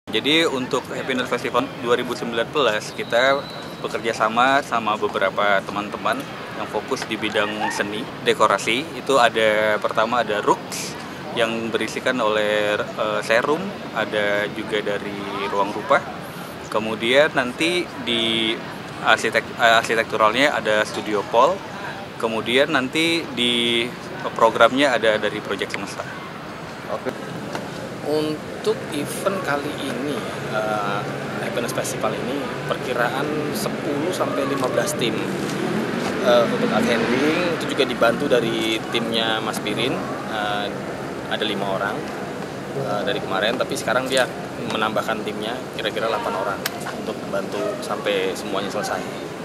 Jadi untuk Happiness Festival 2019 kita bekerja sama beberapa teman-teman yang fokus di bidang seni, dekorasi. Itu pertama ada Rux yang berisikan oleh Serum, ada juga dari Ruang Rupa. Kemudian nanti di arsitekturalnya ada Studio Pol. Kemudian nanti di programnya ada dari Project Semesta. Oke. Untuk event kali ini, Happiness Festival ini perkiraan 10 sampai 15 tim. Untuk attending itu juga dibantu dari timnya Mas Pirin, ada 5 orang dari kemarin, tapi sekarang dia menambahkan timnya kira-kira 8 orang untuk membantu sampai semuanya selesai.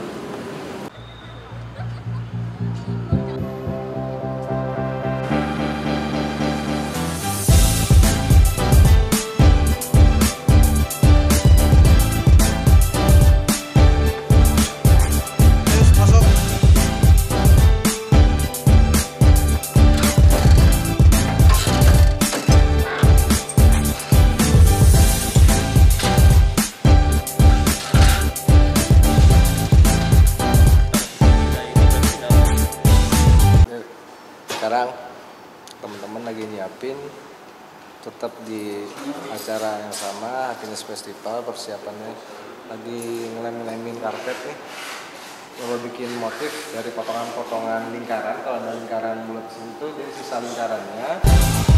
Sekarang teman-teman lagi nyiapin tetap di acara yang sama, Happiness Festival. Persiapannya lagi ngelem-ngelemin karpet nih, coba bikin motif dari potongan-potongan lingkaran. Kalau ada lingkaran bulat itu jadi sisa lingkarannya